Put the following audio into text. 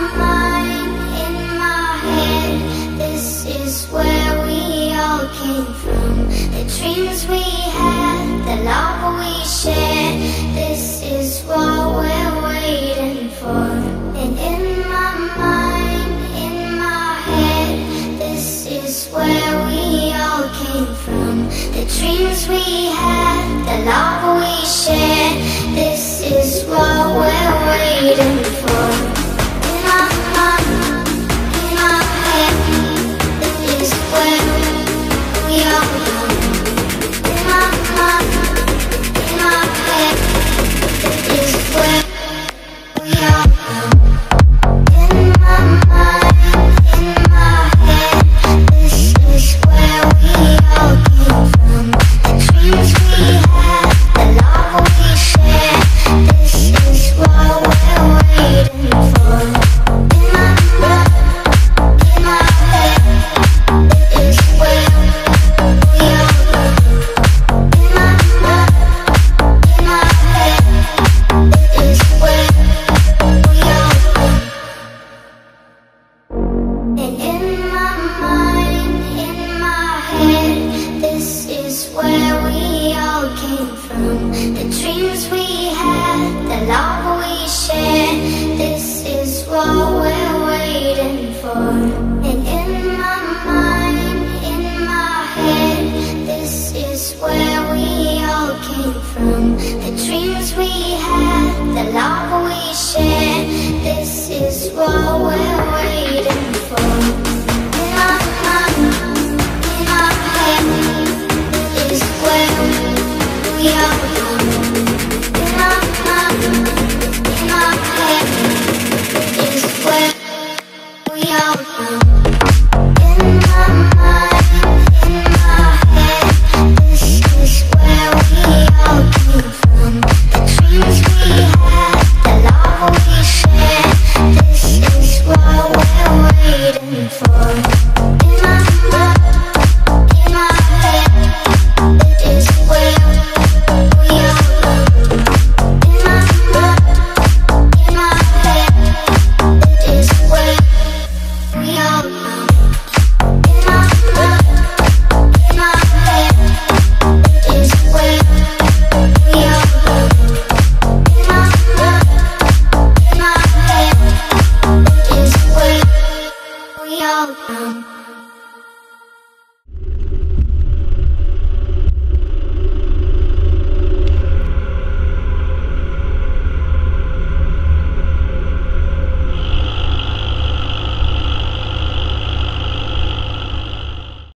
mind, in my head, this is where we all came from. The dreams we had, the love we shared, this is what we're waiting for. And in my mind, in my head, this is where we all came from. The dreams we had, the love we shared, this is what we're waiting for. In my mind, in my head, this is where we all come. In my mind, in my head, this is where we all come. In my mind, in my head, this is where we all came from. The dreams we had, the love we shared, this is what we're waiting for. In my mind, in my head, this is where we all come. In my mind, in my head, this is where we all come. And in my mind, in my head, this is where we all came from. The dreams we had, the love we shared, this is what we're waiting for. And in my mind, in my head, this is where we all came from. The dreams we had, the love we shared, this is what we're